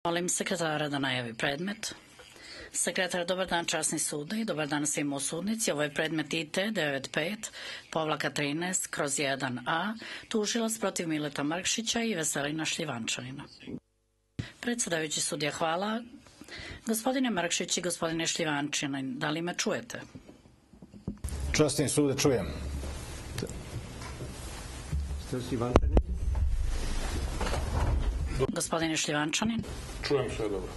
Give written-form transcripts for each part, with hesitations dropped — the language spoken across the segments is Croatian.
Molim sekretara da najavi predmet. Sekretar, dobar dan časni sude i dobar dan svim u sudnici. Ovo je predmet IT 95-13/1A, tužilac protiv Mileta Mrkšića i Veselina Šljivančanina. Predsjedavajući sudija, hvala. Gospodine Mrkšić i gospodine Šljivančanin, da li me čujete? Časni sude, čujem. Gospodine Šljivančanin? Čujem sve dobro.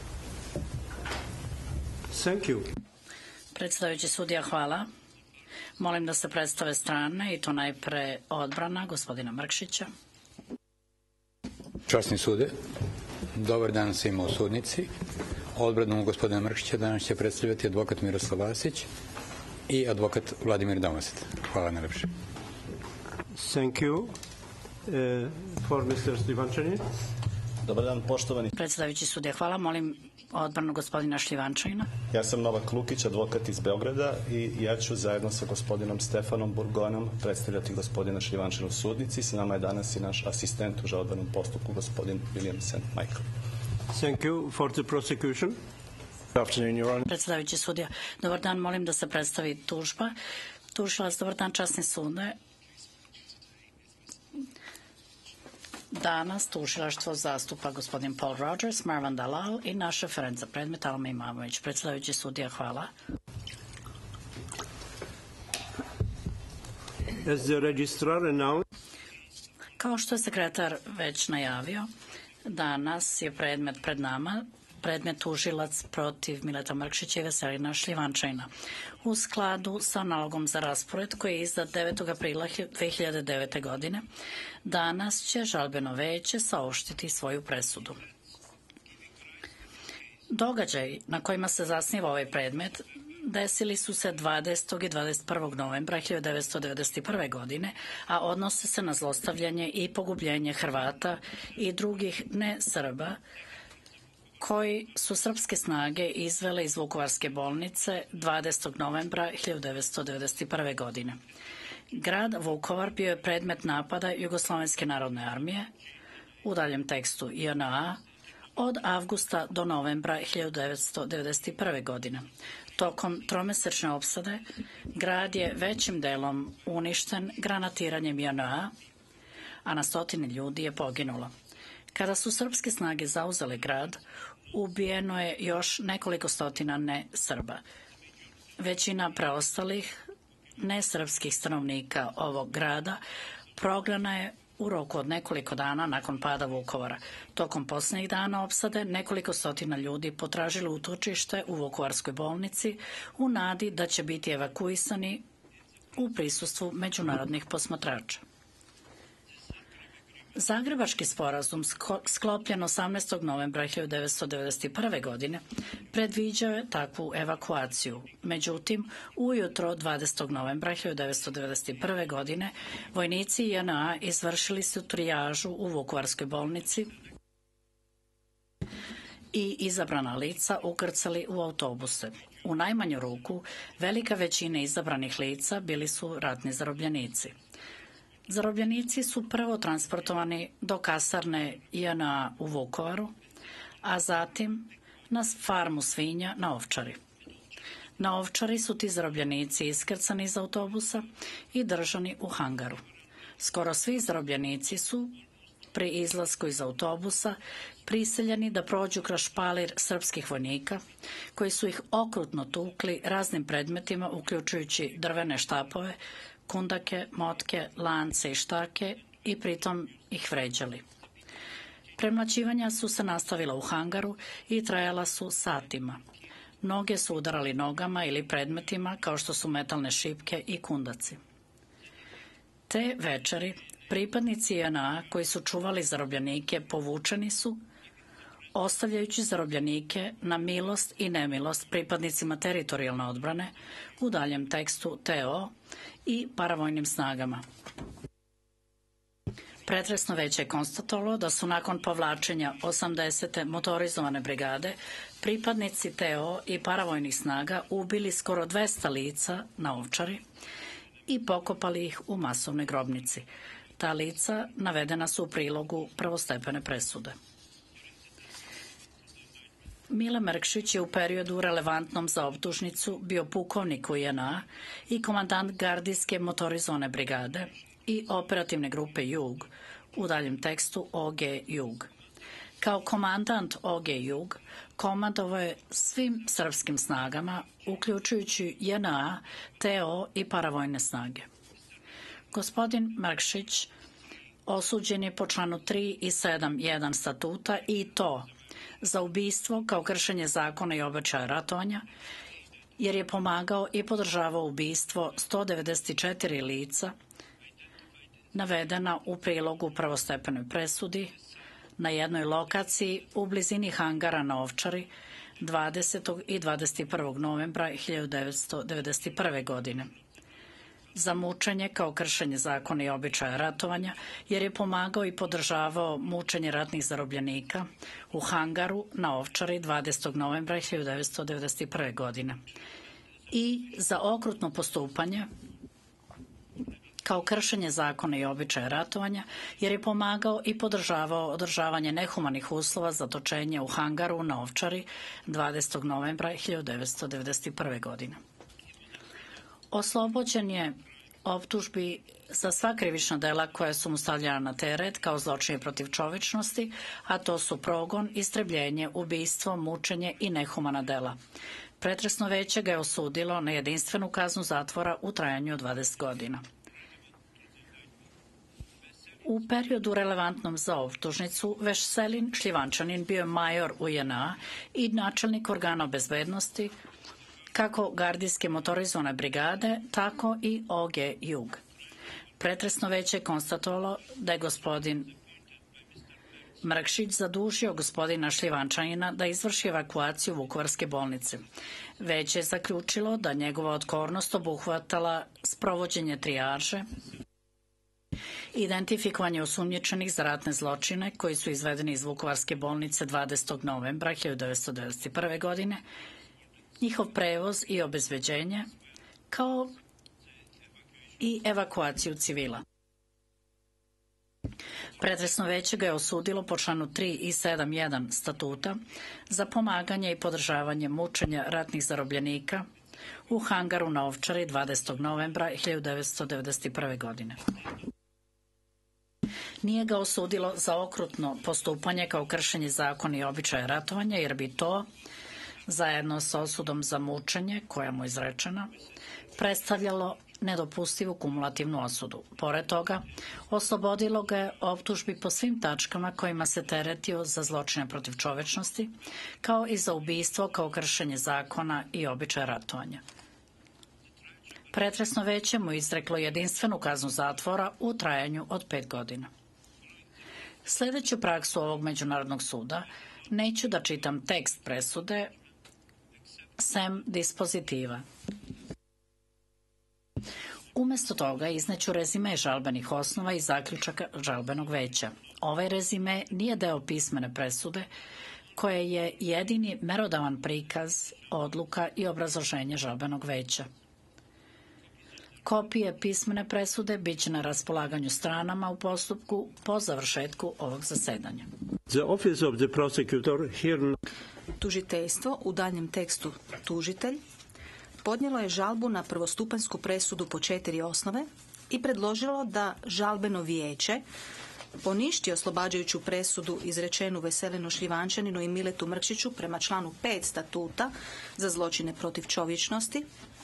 Thank you. Predsjedavajući sudija, hvala. Molim da se predstave strane i to najpre odbrana gospodina Mrkšića. Časni sude, dobar dan svima u sudnici. Odbranu gospodina Mrkšića danas će predstavljati advokat Miroslav Vasić i advokat Vladimir Domaset. Hvala najlepše. Thank you. For Mr. Šljivančanin. Dobar dan, poštovani. Predsjedavajući sudija, hvala. Molim odbranu gospodina Šljivančanina. Ja sam Novak Lukić, advokat iz Beograda i ja ću zajedno sa gospodinom Stefanom Burgonom predstavljati gospodina Šljivančanina u sudnici. Sa nama je danas i naš asistent u žalbenom postupku, gospodin William St. Michael. Thank you for the prosecution. Good afternoon, Your Honor. Predsjedavajući sudija, dobar dan, molim da se predstavi tužba. Tužilac, dobar dan, časni sude. Danas tužilaštvo zastupa gospodin Paul Rogers, Marwan Dalal i naš referent za predmet Alma Imamović. Predsjedavajući sudija, hvala. As the registrar announced, Kao što je sekretar već najavio, danas je predmet pred nama, predmet tužilac protiv Mileta Mrkšića i Veselina Šljivančanina. U skladu sa nalogom za raspored koji je izdat 9. aprila 2009. godine, danas će žalbeno veće saopštiti svoju presudu. Događaj na kojima se zasniva ovaj predmet desili su se 20. i 21. novembra 1991. godine, a odnose se na zlostavljanje i pogubljenje Hrvata i drugih ne-Srba koji su srpske snage izvele iz Vukovarske bolnice 20. novembra 1991. godine. Grad Vukovar bio je predmet napada Jugoslovenske narodne armije, u daljem tekstu JNA, od avgusta do novembra 1991. godine. Tokom tromesečne opsade grad je većim delom uništen granatiranjem JNA, a na stotine ljudi je poginulo. Kada su srpske snage zauzele grad, ubijeno je još nekoliko stotina ne-Srba. Većina preostalih nesrpskih stanovnika ovog grada prognana je u roku od nekoliko dana nakon pada Vukovara. Tokom posljednjih dana opsade nekoliko stotina ljudi potražilo utočište u Vukovarskoj bolnici u nadi da će biti evakuisani u prisustvu međunarodnih posmatrača. Zagrebački sporazum sklopljen 18. novembra 1991. godine predviđao je takvu evakuaciju. Međutim, ujutro 20. novembra 1991. godine vojnici JNA izvršili su trijažu u Vukovarskoj bolnici i izabrana lica ukrcali u autobuse. U najmanju ruku, velika većina izabranih lica bili su ratni zarobljenici. Zarobljenici su prvo transportovani do kasarne JNA u Vukovaru, a zatim na farmu svinja na Ovčari. Na Ovčari su ti zarobljenici iskrcani iz autobusa i držani u hangaru. Skoro svi zarobljenici su pri izlasku iz autobusa prisiljeni da prođu kroz špalir srpskih vojnika, koji su ih okrutno tukli raznim predmetima, uključujući drvene štapove, kundake, motke, lance i štake i pritom ih vređali. Premlaćivanja su se nastavila u hangaru i trajala su satima. Noge su udarali nogama ili predmetima kao što su metalne šipke i kundaci. Te večeri pripadnici JNA koji su čuvali zarobljenike povučeni su, ostavljajući zarobljenike na milost i nemilost pripadnicima teritorijalne odbrane, u daljem tekstu TO i paravojnim snagama. Pretresno veće je konstatovalo da su nakon povlačenja 80. motorizovane brigade pripadnici TO i paravojnih snaga ubili skoro 200 lica na Ovčari i pokopali ih u masovnoj grobnici. Ta lica navedena su u prilogu prvostepene presude. Mile Mrkšić je u periodu relevantnom za optužnicu bio pukovnik u JNA i komandant gardijske motorizovane brigade i operativne grupe Jug, u daljem tekstu OG Jug. Kao komandant OG Jug komandovao je svim srpskim snagama, uključujući JNA, TO i paravojne snage. Gospodin Mrkšić osuđen je po članu 3 i 7.1 statuta i to za ubistvo kao kršenje zakona i običaja ratovanja, jer je pomagao i podržavao ubistvo 194 lica navedena u prilogu prvostepenoj presudi na jednoj lokaciji u blizini hangara na Ovčari 20. i 21. novembra 1991. godine. Za mučenje kao kršenje zakona i običaja ratovanja, jer je pomagao i podržavao mučenje ratnih zarobljenika u hangaru na Ovčari 20. novembra 1991. godine. I za okrutno postupanje kao kršenje zakona i običaja ratovanja, jer je pomagao i podržavao održavanje nehumanih uslova za točenje u hangaru na Ovčari 20. novembra 1991. godine. Oslobođen je optužbi za sva krivična dela koja su mu stavljena na teret kao zločini protiv čovečnosti, a to su progon, istrebljenje, ubistvo, mučenje i nehumana dela. Pretresno veće ga je osudilo na jedinstvenu kaznu zatvora u trajanju od 20 godina. U periodu relevantnom za optužnicu Veselin Šljivančanin bio je major u JNA i načelnik organa bezbednosti kako gardijske motorizovane brigade, tako i OG Jug. Pretresno veće je konstatovalo da je gospodin Mrkšić zadužio gospodina Šljivančanina da izvrši evakuaciju Vukovarske bolnice. Veće je zaključilo da njegova odgovornost obuhvatala sprovođenje trijaže, identifikovanje osumnjičenih za ratne zločine koji su izvedeni iz Vukovarske bolnice 20. novembra 1991. godine, njihov prevoz i obezbeđenje, kao i evakuaciju civila. Pretresno veće ga je osudilo po članu 3 i 7.1 statuta za pomaganje i podržavanje mučenja ratnih zarobljenika u hangaru na Ovčari 20. novembra 1991. godine. Nije ga osudilo za okrutno postupanje kao kršenje zakona i običaja ratovanja, jer bi to, zajedno sa osudom za mučenje koja mu je izrečena, predstavljalo nedopustivu kumulativnu osudu. Pored toga, oslobodilo ga je optužbi po svim tačkama kojima se teretio za zločine protiv čovečnosti, kao i za ubistvo kao kršenje zakona i običaja ratovanja. Pretresno veće mu izreklo jedinstvenu kaznu zatvora u trajanju od 5 godina. Sljedeću praksu ovog međunarodnog suda neću da čitam tekst presude, sem dispozitiva. Umjesto toga izneću rezime žalbenih osnova i zaključaka žalbenog veća. Ovaj rezime nije deo pismene presude, koje je jedini merodavan prikaz, odluka i obrazloženje žalbenog veća. Kopije pismene presude bit će na raspolaganju stranama u postupku po završetku ovog zasedanja. The office of the prosecutor here... Tužiteljstvo, u daljem tekstu tužitelj, podnijelo je žalbu na prvostupanjsku presudu po 4 osnove i predložilo da žalbeno vijeće poništi oslobađajuću presudu izrečenu Veselinu Šljivančaninu i Miletu Mrkšiću prema članu 5 statuta za zločine protiv čovječnosti,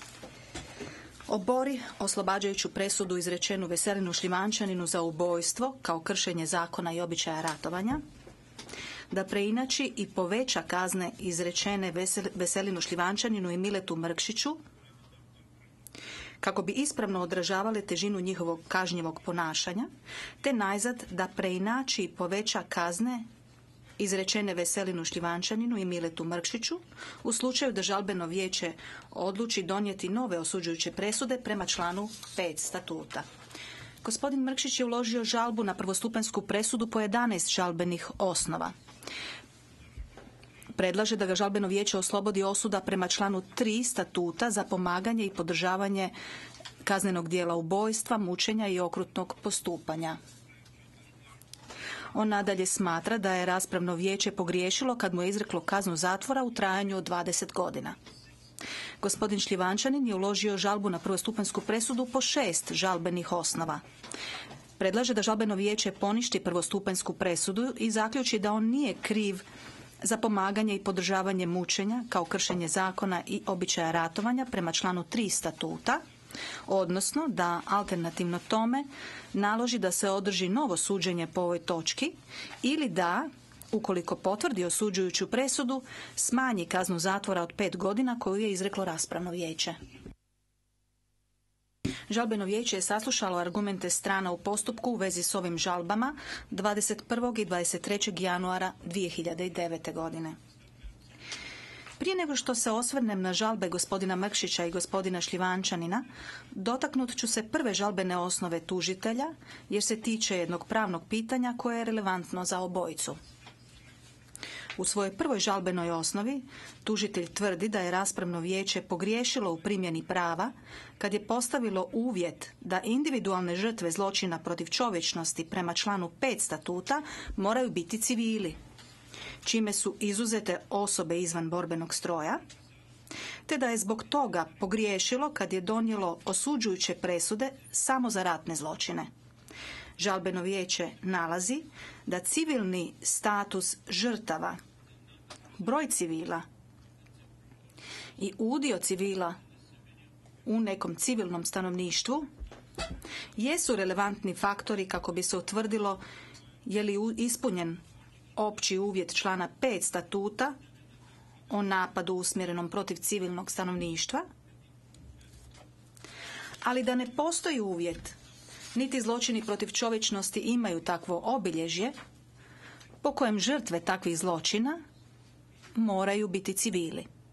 obori oslobađajuću presudu izrečenu Veselinu Šljivančaninu za ubojstvo kao kršenje zakona i običaja ratovanja, da preinači i poveća kazne izrečene Veselinu Šljivančaninu i Miletu Mrkšiću kako bi ispravno odražavale težinu njihovog kažnjivog ponašanja, te najzad da preinači i poveća kazne izrečene Veselinu Šljivančaninu i Miletu Mrkšiću u slučaju da žalbeno vijeće odluči donijeti nove osuđujuće presude prema članu 5 statuta. Gospodin Mrkšić je uložio žalbu na prvostupanjsku presudu po 11 žalbenih osnova. Predlaže da ga žalbeno vijeće oslobodi osuda prema članu 3 statuta za pomaganje i podržavanje kaznenog djela ubojstva, mučenja i okrutnog postupanja. On nadalje smatra da je raspravno vijeće pogriješilo kad mu je izreklo kaznu zatvora u trajanju od 20 godina. Gospodin Šljivančanin je uložio žalbu na prvostupanjsku presudu po 6 žalbenih osnova. Predlaže da žalbeno vijeće poništi prvostupanjsku presudu i zaključi da on nije kriv za pomaganje i podržavanje mučenja kao kršenje zakona i običaja ratovanja prema članu 3 statuta, odnosno da alternativno tome naloži da se održi novo suđenje po ovoj točki ili da, ukoliko potvrdi osuđujuću presudu, smanji kaznu zatvora od 5 godina koju je izreklo raspravno vijeće. Žalbeno vijeće je saslušalo argumente strana u postupku u vezi s ovim žalbama 21. i 23. januara 2009. godine. Prije nego što se osvrnem na žalbe gospodina Mrkšića i gospodina Šljivančanina, dotaknut ću se prve žalbene osnove tužitelja, jer se tiče jednog pravnog pitanja koje je relevantno za obojicu. U svojoj prvoj žalbenoj osnovi tužitelj tvrdi da je raspravno vijeće pogriješilo u primjeni prava kad je postavilo uvjet da individualne žrtve zločina protiv čovječnosti prema članu 5 statuta moraju biti civili, čime su izuzete osobe izvan borbenog stroja, te da je zbog toga pogriješilo kad je donijelo osuđujuće presude samo za ratne zločine. Žalbeno vijeće nalazi da civilni status žrtava, broj civila i udio civila u nekom civilnom stanovništvu jesu relevantni faktori kako bi se utvrdilo je li ispunjen opći uvjet člana 5 statuta o napadu usmjerenom protiv civilnog stanovništva, ali da ne postoji uvjet niti zločini protiv čovječnosti imaju takvo obilježje po kojem žrtve takvih zločina moraju biti civili.